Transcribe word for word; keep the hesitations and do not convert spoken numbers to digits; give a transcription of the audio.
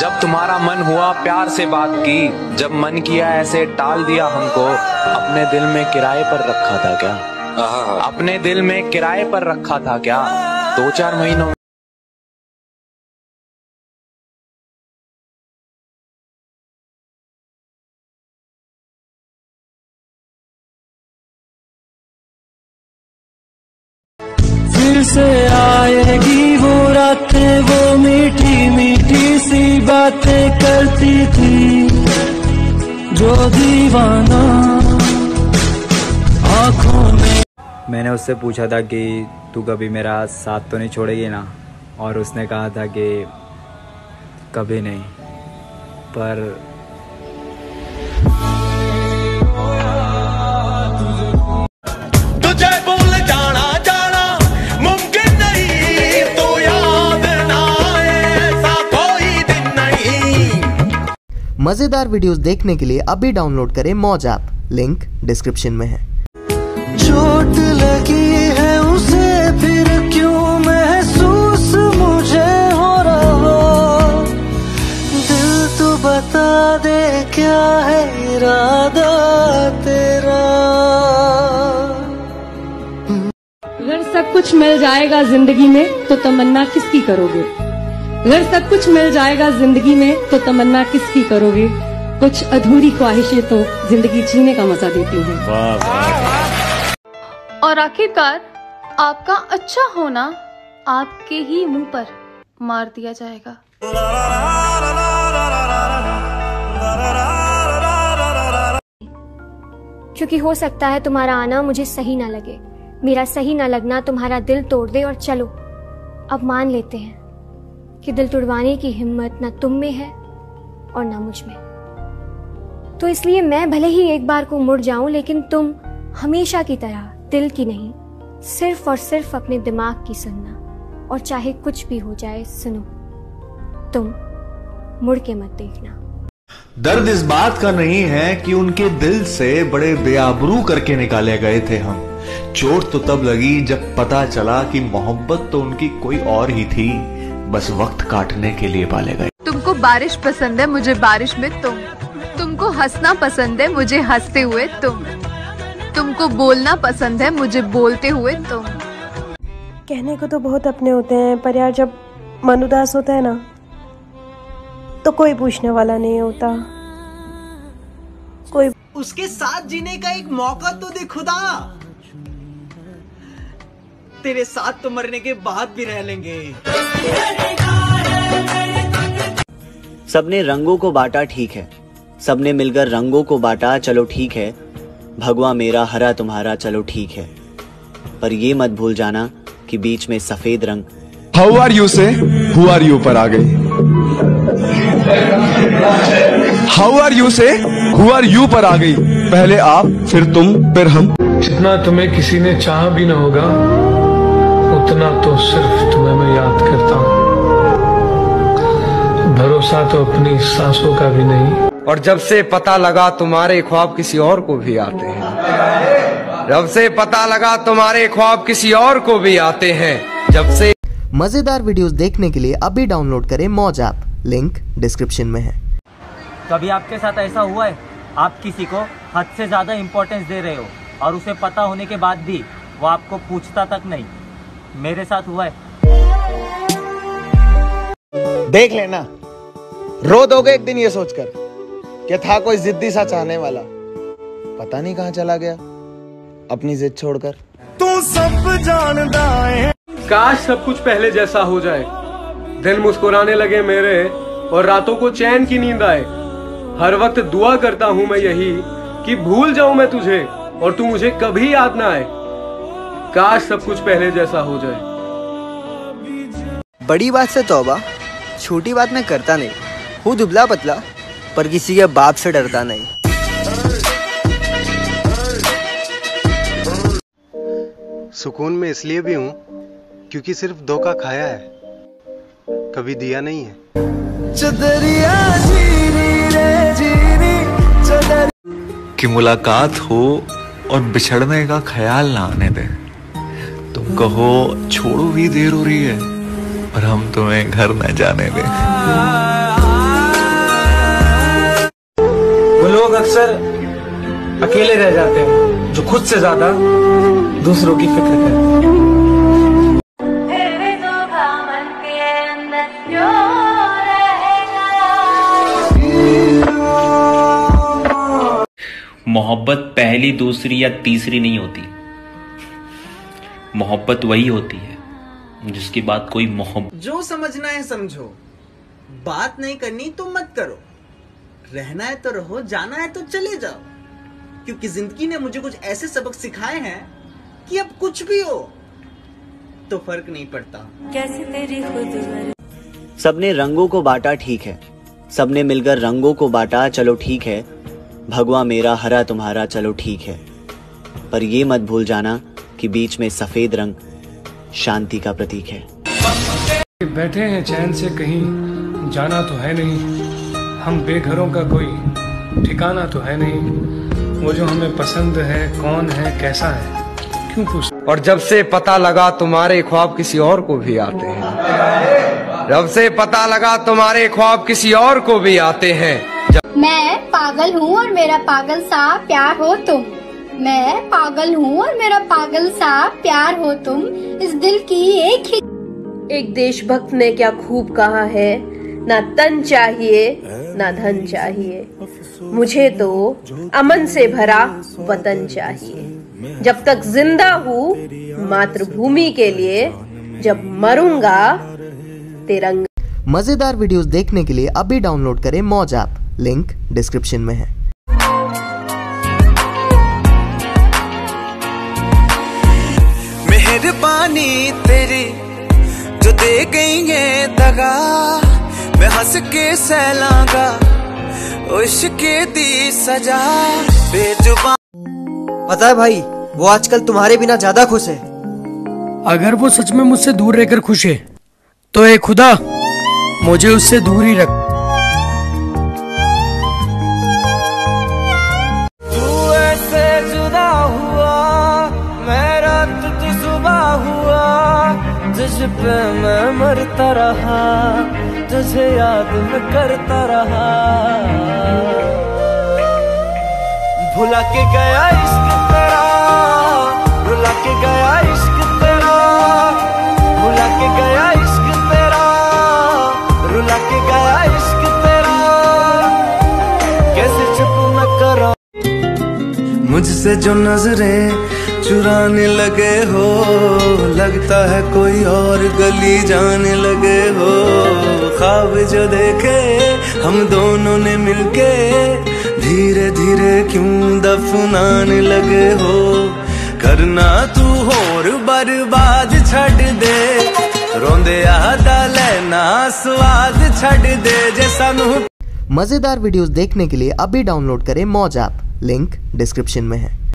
जब तुम्हारा मन हुआ प्यार से बात की, जब मन किया ऐसे टाल दिया हमको। अपने दिल में किराए पर रखा था क्या? अपने दिल में किराए पर रखा था क्या? दो चार महीनों फिर से आएगी वो रातें, वो मीठी मीठी सी बातें करती थी जो दीवाना आँखों में। मैंने उससे पूछा था कि तू कभी मेरा साथ तो नहीं छोड़ेगी ना, और उसने कहा था कि कभी नहीं। पर तुझे भूल जाना जाना मुमकिन नहीं, तो याद ना आए ऐसा कोई दिन नहीं। मजेदार वीडियोस देखने के लिए अभी डाउनलोड करें मौज ऐप, लिंक डिस्क्रिप्शन में है। चोट लगी है उसे फिर क्यों महसूस मुझे हो रहा, दिल तो बता दे क्या है इरादा तेरा। अगर सब कुछ मिल जाएगा जिंदगी में तो तमन्ना किसकी करोगे? अगर सब कुछ मिल जाएगा जिंदगी में तो तमन्ना किसकी करोगे? कुछ अधूरी ख्वाहिशें तो जिंदगी जीने का मजा देती हैं। और आखिरकार आपका अच्छा होना आपके ही मुंह पर मार दिया जाएगा। क्योंकि हो सकता है तुम्हारा आना मुझे सही ना लगे, मेरा सही ना लगना तुम्हारा दिल तोड़ दे। और चलो अब मान लेते हैं कि दिल तोड़वाने की हिम्मत ना तुम में है और ना मुझ में। तो इसलिए मैं भले ही एक बार को मुड़ जाऊं, लेकिन तुम हमेशा की तरह दिल की नहीं, सिर्फ और सिर्फ अपने दिमाग की सुनना। और चाहे कुछ भी हो जाए सुनो, तुम मुड़ के मत देखना। दर्द इस बात का नहीं है कि उनके दिल से बड़े बेआबरू करके निकाले गए थे हम। चोट तो तब लगी जब पता चला कि मोहब्बत तो उनकी कोई और ही थी, बस वक्त काटने के लिए पाले गए। तुमको बारिश पसंद है, मुझे बारिश में तुम। तुमको हंसना पसंद है, मुझे हंसते हुए तुम। तुमको बोलना पसंद है, मुझे बोलते हुए तुम। कहने को तो बहुत अपने होते हैं, पर यार जब मन उदास होता है ना तो कोई पूछने वाला नहीं होता। कोई उसके साथ जीने का एक मौका तो दे खुदा। तेरे साथ तो मरने के बाद भी रह लेंगे। सबने रंगों को बांटा ठीक है, सबने मिलकर रंगों को बांटा चलो ठीक है। भगवा मेरा हरा तुम्हारा चलो ठीक है, पर ये मत भूल जाना कि बीच में सफेद रंग हाउ आर यू से हु आर यू पर आ गई। हाउ आर यू से हु आर यू पर आ गई। पहले आप, फिर तुम, फिर हम। जितना तुम्हें किसी ने चाहा भी न होगा, उतना तो सिर्फ तुम्हें मैं याद करता हूँ। भरोसा तो अपनी सांसों का भी नहीं। और जब से पता लगा तुम्हारे ख्वाब किसी और को भी आते हैं, जब से पता लगा तुम्हारे ख्वाब किसी और को भी आते हैं, जब से। मजेदार वीडियोस देखने के लिए अभी डाउनलोड करें मौज ऐप, लिंक डिस्क्रिप्शन में है। कभी आपके साथ ऐसा हुआ है, आप किसी को हद से ज्यादा इम्पोर्टेंस दे रहे हो और उसे पता होने के बाद भी वो आपको पूछता तक नहीं? मेरे साथ हुआ है। देख लेना, रो दोगे एक दिन ये सोचकर कि था कोई जिद्दी सा चाहने वाला, पता नहीं कहाँ चला गया अपनी जिद छोड़कर। तू सब जानता है। काश सब कुछ पहले जैसा हो जाए, दिन मुस्कुराने लगे मेरे और रातों को चैन की नींद आए। हर वक्त दुआ करता हूँ मैं यही कि भूल जाऊं मैं तुझे और तू मुझे कभी याद ना आए। काश सब कुछ पहले जैसा हो जाए। बड़ी बात से तौबा, छोटी बात मैं करता नहीं हूँ। दुबला पतला पर किसी के बाप से डरता नहीं। सुकून में इसलिए भी हूँ क्योंकि सिर्फ धोखा खाया है, कभी दिया नहीं है। चदरिया जीनी रे जीनी चदरिया। कि मुलाकात हो और बिछड़ने का ख्याल ना आने दे। तुम कहो छोड़ो भी देर हो रही है, पर हम तुम्हें घर न जाने दें। अक्सर अकेले रह जाते हैं, जो खुद से ज्यादा दूसरों की फिक्र करते हैं। मोहब्बत पहली, दूसरी या तीसरी नहीं होती। मोहब्बत वही होती है जिसके बाद कोई मोहब्बत। जो समझना है समझो, बात नहीं करनी तो मत करो, रहना है तो रहो, जाना है तो चले जाओ, क्योंकि जिंदगी ने मुझे कुछ ऐसे सबक सिखाए हैं कि अब कुछ भी हो तो फर्क नहीं पड़ता। कैसे तेरी खुद सबने रंगों को बांटा ठीक है, सबने मिलकर रंगों को बांटा चलो ठीक है, भगवा मेरा हरा तुम्हारा चलो ठीक है, पर ये मत भूल जाना कि बीच में सफेद रंग शांति का प्रतीक है। बैठे हैं चैन से, कहीं जाना तो है नहीं, हम बेघरों का कोई ठिकाना तो है नहीं, वो जो हमें पसंद है कौन है कैसा है क्यों पूछ। और जब से पता लगा तुम्हारे ख्वाब किसी और को भी आते हैं, जब से पता लगा तुम्हारे ख्वाब किसी और को भी आते हैं। मैं पागल हूँ और मेरा पागल सा प्यार हो तुम, मैं पागल हूँ और मेरा पागल सा प्यार हो तुम, इस दिल की एक ही। एक देशभक्त ने क्या खूब कहा है, ना तन चाहिए ना धन चाहिए, मुझे तो अमन से भरा वतन चाहिए। जब तक जिंदा हूँ मातृभूमि के लिए, जब मरूंगा तिरंगा। मजेदार वीडियोस देखने के लिए अभी डाउनलोड करें मौज ऐप, लिंक डिस्क्रिप्शन में है। मेहरबानी तेरी जो दे गई है दगा, मैं हंस के सहलांगा इश्क दी सजा बेजुबान। पता है भाई, वो आजकल तुम्हारे बिना ज्यादा खुश है। अगर वो सच में मुझसे दूर रहकर खुश है तो ए खुदा मुझे उससे दूर ही रख। तू ऐसे जुदा हुआ, मेरा तुझ सुबह हुआ, तुझ पे मैं मरता रहा, तुझे याद मैं करता रहा। भुला के गया इश्क तेरा, रुला के गया इश्क तेरा, भुला के गया इश्क तेरा, रुला के गया इश्क तेरा, कैसे चुप मैं करा। मुझसे जो नजरें चुराने लगे हो, लगता है कोई और गली जाने लगे हो। ख्वाब जो देखे हम दोनों ने मिलके, धीरे धीरे क्यों दफनाने लगे हो। करना तू होर बर्बाद छड़ दे, रोंदे आदा लेना स्वाद छड़ दे जे सानू। मजेदार वीडियोस देखने के लिए अभी डाउनलोड करें मौज ऐप, लिंक डिस्क्रिप्शन में है।